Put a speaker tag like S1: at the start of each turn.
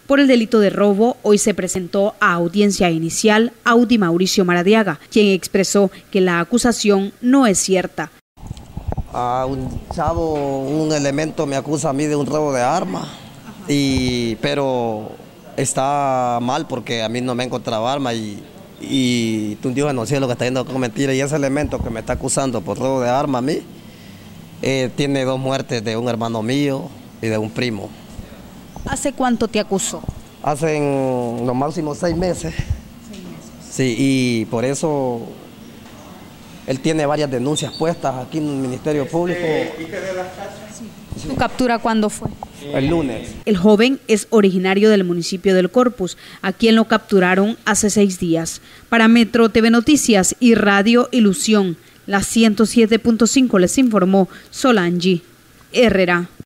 S1: Por el delito de robo, hoy se presentó a audiencia inicial Audi Mauricio Maradiaga, quien expresó que la acusación no es cierta.
S2: A un chavo, un elemento me acusa a mí de un robo de arma, pero está mal porque a mí no me encontraba arma y tú Dios en los cielos que está yendo con mentira, y ese elemento que me está acusando por robo de arma a mí, tiene 2 muertes de un hermano mío y de un primo.
S1: ¿Hace cuánto te acusó?
S2: Hace lo máximo 6 meses. 6 meses. Sí, y por eso él tiene varias denuncias puestas aquí en el Ministerio Público.
S1: ¿Y qué de las casas? Sí. ¿Tu captura cuándo fue?
S2: El lunes.
S1: El joven es originario del municipio del Corpus, a quien lo capturaron hace 6 días. Para Metro TV Noticias y Radio Ilusión, la 107.5 les informó Solange Herrera.